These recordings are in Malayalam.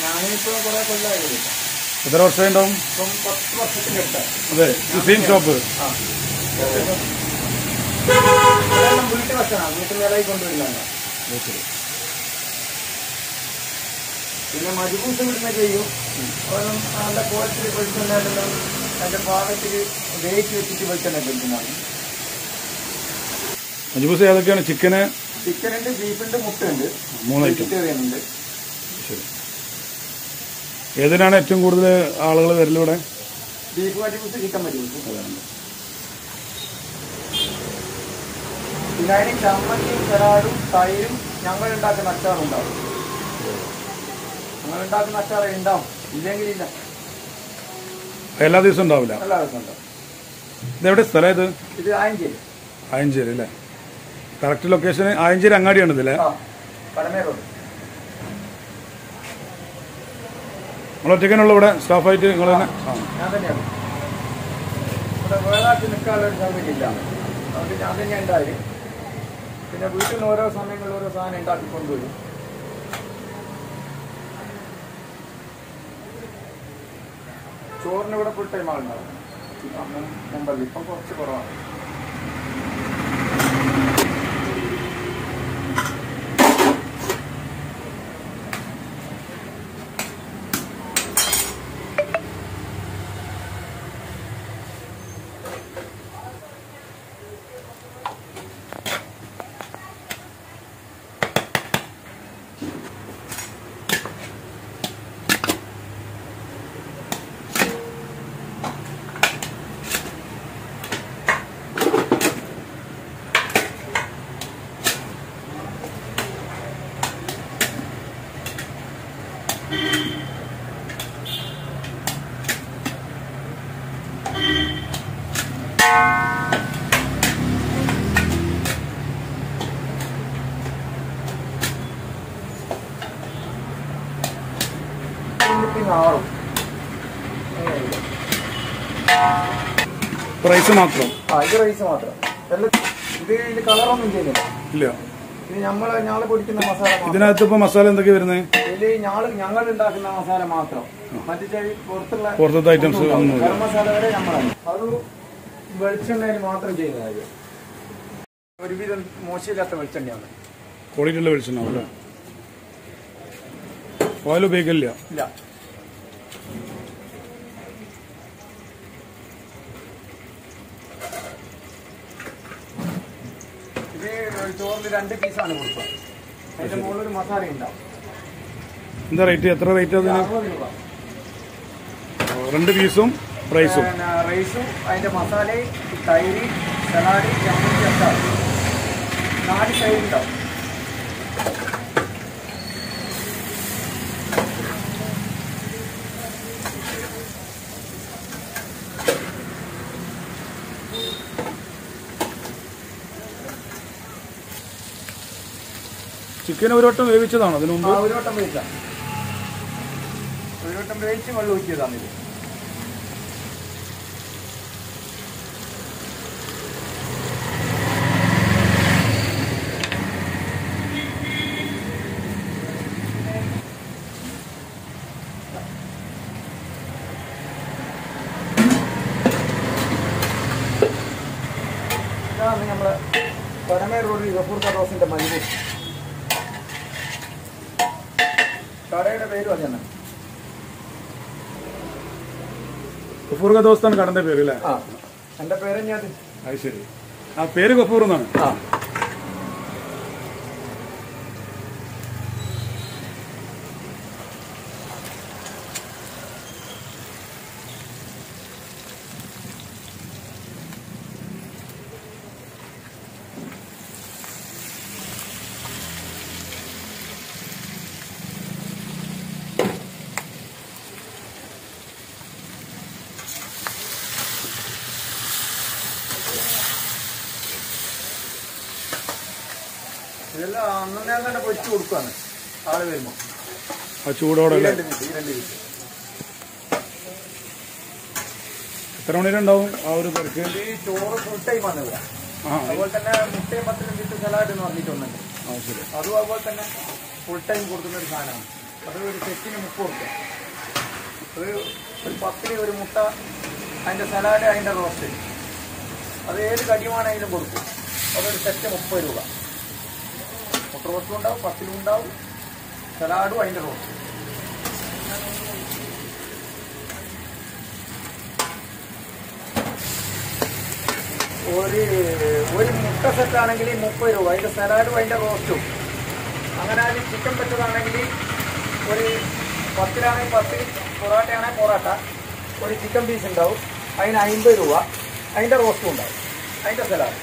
എത്ര വർഷമായി ഉണ്ടാവും? അതെ, സെയിം ഷോപ്പ്. വീട്ടിൽ വെക്കണം, വീട്ടിൽ നിലയിൽ കൊണ്ടുവരുന്നതാണ്. പിന്നെ മജ്ബൂസ് ഇവിടുന്ന് ചെയ്യും. നല്ല ക്വാളിറ്റി വെളിച്ചെണ്ണയെല്ലാം അതിന്റെ പാകത്തിൽ വേവിച്ച് വെച്ചിട്ട് വെളിച്ചെണ്ണ കഴിക്കുന്നതാണ്. മജ്ബൂസ് ഏതൊക്കെയാണ്? ചിക്കനുണ്ട്, ബീഫുണ്ട്, മുട്ടയുണ്ട്, 3 ഐറ്റം ഉണ്ട്. ശരി. ഏതിനാണ് ഏറ്റവും കൂടുതൽ ആളുകൾ വരലിവിടെ? ബീഫ് മജ്ബൂസ്, ചിക്കൻ മജ്ബൂസ്. പിന്നെ അതിന് ചമ്മന്തിയും സലാഡും തൈരും ഞങ്ങൾ ഉണ്ടാക്കുന്ന അച്ചാറും ഉണ്ടാവും. ഞങ്ങൾ ഉണ്ടാക്കുന്ന അച്ചാറ് ഉണ്ടാവും, ഇല്ലെങ്കിൽ ഇല്ല. എല്ലാ ദിവസവും ഉണ്ടാവില്ല? എല്ലാ ദിവസവും ഉണ്ടാവും. ഇതെവിടെ സ്ഥലം? ഇത് ആയഞ്ചേരി. ആയഞ്ചേരി അല്ലേ? കറക്റ്റ് ലൊക്കേഷൻ ആയഞ്ചേരി അങ്ങാടിയാണ് ഇതില്ലേ? കടമേ റോഡ്. നിങ്ങൾ ഒറ്റയ്ക്കാനുള്ള ഇവിടെ സ്റ്റാഫായിട്ട് നിങ്ങൾ തന്നെ? ഞാൻ തന്നെയാണ്. ഇവിടെ വേറെ നിൽക്കാനുള്ള ഒരു സൗകര്യം ഇല്ല, അതുകൊണ്ട് ഞാൻ തന്നെ ഉണ്ടായി. പിന്നെ വീട്ടിൽ നിന്ന് ഓരോ സമയങ്ങളിൽ ഓരോ സാധനം ഉണ്ടാക്കി കൊണ്ടുവരും. ചോറിന് ഇവിടെ ഫുൾ ടൈം ആളുണ്ടാവും. മുമ്പല്ല, ഇപ്പം കുറച്ച് കുറവാണ്. റൈസ് മാത്രം? ഇത് റൈസ് മാത്രം. ഇത് കളറൊന്നും ചെയ്യുന്നില്ല. ഇല്ല. ഇത് ഞങ്ങള് പൊടിക്കുന്ന മസാല. ഇതിനകത്ത് ഇപ്പൊ മസാല എന്തൊക്കെ വരുന്നത്? ഇതില് ഞങ്ങൾ ഉണ്ടാക്കുന്ന മസാല മാത്രം. മറ്റേ പുറത്തത്തെ ഐറ്റംസ് ഗരം മസാല വരെ നമ്മളാണ്. അത് വെളിച്ചെണ്ണയിൽ മാത്രം ചെയ്യുന്ന കാര്യം. ഒരുവിധം മോശമില്ലാത്ത വെളിച്ചെണ്ണയാണ്. ക്വാളിറ്റി ഉള്ള വെളിച്ചെണ്ണ അല്ലേ? ഓയിൽ ഉപയോഗിക്കില്ല? ഇല്ല. ചോറിന് 2 പീസാണ് കൊടുക്കുക. അതിന്റെ മുകളിൽ ഒരു മസാല ഉണ്ടാവും. എന്താ റേറ്റ്? എത്ര റേറ്റ്? 60 രൂപ. 2 പീസും റൈസും? റൈസും അതിന്റെ മസാലയും തൈര്, സലാഡ്, ചമ്മന്തി, അച്ചാർ 4 സൈഡ് ഉണ്ടാവും. ചിക്കൻ ഒരു വട്ടം വേവിച്ചതാണോ അതിന് മുമ്പ്? ഒരു വട്ടം വേവിച്ച, ഒരു വട്ടം വേവിച്ച് വെള്ളം ഊറ്റിയതാണ് ഇത്. ഇതാണ് നമ്മളെ കടമേ റോഡിൽ ഗഫൂർക്കാദോസിന്റെ മജ്ബൂസ്. കടയുടെ പേരും അതന്നെ, ഗഫൂർക്കാദോസ് കടന്റെ പേര് അല്ലേ? എന്റെ പേര് തന്നെയാണ്. അത് ശരി. ആ പേര് ഗഫൂർ എന്നാണ്? ഇതെല്ലാം അന്നേ തന്നെ പൊരിച്ചു കൊടുക്കുകയാണ് ആള് വരുമ്പോ. ആ ചൂടോടെ? 2 പീസ്. എത്ര മണി ഉണ്ടാവും ആ ഒരു തിരക്ക്? ഈ ചോറ് ഫുൾ ടൈം ആണ് ഇവിടെ. അതുപോലെ തന്നെ മുട്ടയും 10 വിത്ത് സലാഡ് എന്ന് പറഞ്ഞിട്ടൊന്നുണ്ട്. അതും അതുപോലെ തന്നെ ഫുൾ ടൈം കൊടുക്കുന്ന ഒരു സാധനമാണ്. അത് ഒരു സെറ്റിന് 30 റുപ്യ. അത് ഒരു 10 ഒരു മുട്ട, അതിൻ്റെ സലാഡ്, അതിൻ്റെ റോസ്റ്റ്, അത് ഏത് കടിയുമാണെങ്കിലും കൊടുക്കും. അതൊരു സെറ്റ് 30 രൂപ. മുട്ട റോസ്റ്റും ഉണ്ടാവും, 10 ഉണ്ടാവും, സലാഡും അതിൻ്റെ റോസ്റ്റ്. ഒരു മുട്ട സെറ്റാണെങ്കിൽ 30 രൂപ, അതിൻ്റെ സലാഡും അതിൻ്റെ റോസ്റ്റും. അങ്ങനെ അതിൽ ചിക്കൻ വെച്ചതാണെങ്കിൽ ഒരു 10-ലാണെങ്കിൽ 10, പൊറോട്ടയാണെങ്കിൽ പൊറോട്ട, ഒരു ചിക്കൻ പീസ് ഉണ്ടാവും, അതിന് 50 രൂപ, അതിൻ്റെ റോസ്റ്റും ഉണ്ടാവും, അതിൻ്റെ സലാഡ്.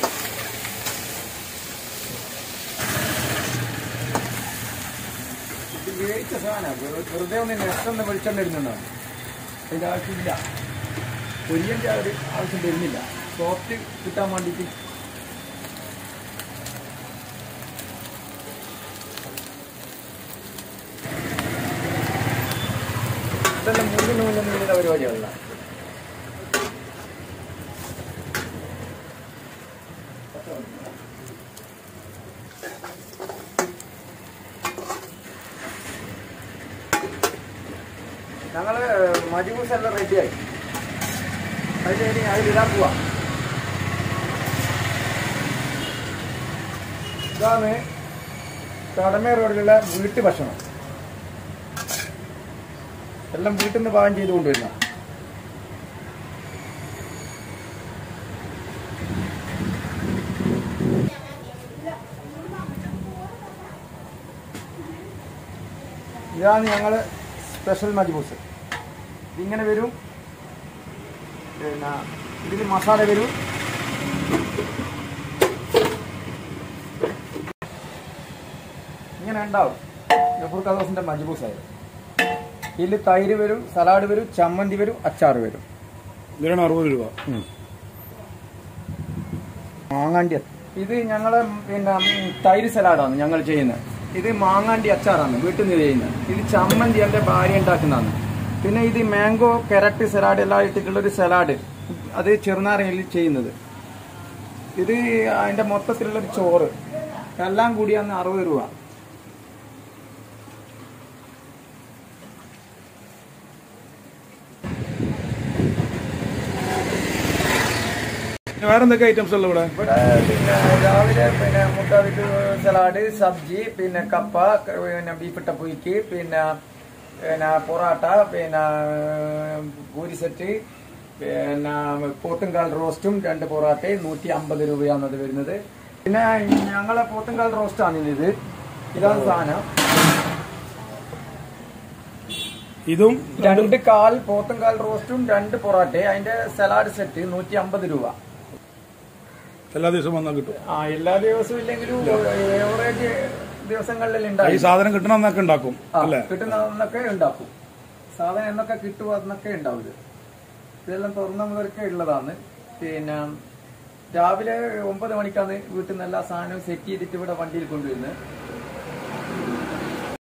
ഇത് വേവിച്ച സാധനമാണ്, വെറുതെ ഒന്ന് നെസ്റ്റൊന്ന് വെളിച്ചെണ്ണ ഇടുന്നുണ്ടാവും. അതിൻ്റെ ആവശ്യമില്ല, പൊരിയൻ്റെ ഒരു ആവശ്യം വരുന്നില്ല, സോഫ്റ്റ് കിട്ടാൻ വേണ്ടിയിട്ട്. ഇതെല്ലാം മുന്നിലുള്ള പരിപാടികളല്ല. ഞങ്ങൾ മജ്ബൂസ് എല്ലാം റെഡിയായി. അതിന് അതിലിടാൻ പോവാ. ഇതാണ് കടമ റോഡിലുള്ള വീട്ടു ഭക്ഷണം. എല്ലാം വീട്ടിൽ നിന്ന് പാകം ചെയ്ത് കൊണ്ടുവരുന്ന. ഇതാണ് ഞങ്ങള് സ്പെഷ്യൽ മജ്ബൂസ്. ഇതിങ്ങനെ വരും, പിന്നെ ഇതിൽ മസാല വരും, ഇങ്ങനെ ഉണ്ടാവും. ഗഫൂർ ഖദോസിന്റെ മജ്ബൂസായി. ഇതിൽ തൈര് വരും, സലാഡ് വരും, ചമ്മന്തി വരും, അച്ചാർ വരും. ഇതിനാണ് 60 രൂപ. മാങ്ങാണ്ടി. ഇത് ഞങ്ങള് പിന്നെ തൈര് സലാഡാണ് ഞങ്ങൾ ചെയ്യുന്നത്. ഇത് മാങ്ങാണ്ടി അച്ചാറാണ് വീട്ടിൽ നിന്ന് ചെയ്യുന്നത്. ഇത് ചമ്മന്തി എൻ്റെ ഭാര്യ ഉണ്ടാക്കുന്നതാണ്. പിന്നെ ഇത് മാംഗോ, കാരറ്റ് സലാഡ് എല്ലാം ഇട്ടിട്ടുള്ളൊരു സലാഡ്, അത് ചെറുനാരങ്ങയിൽ ചെയ്യുന്നത്. ഇത് അതിൻ്റെ മൊത്തത്തിലുള്ളൊരു ചോറ്, എല്ലാം കൂടിയാണ് 60 രൂപ. വേറെ എന്തൊക്കെ ഐറ്റംസ് ഉള്ളു ഇവിടെ? ഇവിടെ പിന്നെ രാവിലെ പിന്നെ മുട്ട വിത്ത് സലാഡ്, സബ്ജി, പിന്നെ കപ്പ, പിന്നെ ബീഫ് ടപ്പുയ്ക്ക്, പിന്നെ പൊറോട്ട, പിന്നെ പൂരി സെറ്റ്, പിന്നെ പോത്തുംകാൽ റോസ്റ്റും 2 പൊറോട്ടയും 150 രൂപയാണ് അത് വരുന്നത്. പിന്നെ ഞങ്ങളെ പോത്തുംകാൽ റോസ്റ്റാണ് ഇത്. ഇതാണ് സാധനം. ഇതും 2 കാൽ പോത്തുംകാൽ റോസ്റ്റും 2 പൊറോട്ടയും അതിന്റെ സലാഡ് സെറ്റ് 150 രൂപ. എല്ലാ ദിവസവും വന്നാൽ കിട്ടും? എല്ലാ ദിവസവും ഇല്ലെങ്കിലും ഏവറേജ് ദിവസങ്ങളിൽ ഉണ്ടാവും. ഈ സാധനം കിട്ടണമെന്നൊക്കെ ഉണ്ടാക്കും അല്ലേ? കിട്ടുന്നതൊക്കെ ഉണ്ടാക്കും. സാധനം എന്നൊക്കെ കിട്ടും അതൊക്കെ ഉണ്ടാവും. ഇതെല്ലാം തുറന്ന മുതലൊക്കെ ഉള്ളതാണ്. പിന്നെ രാവിലെ 9 മണിക്കാണ് വീട്ടിൽ നിന്ന് എല്ലാ സാധനവും സെറ്റ് ചെയ്തിട്ട് ഇവിടെ വണ്ടിയിൽ കൊണ്ടുവരുന്നത്.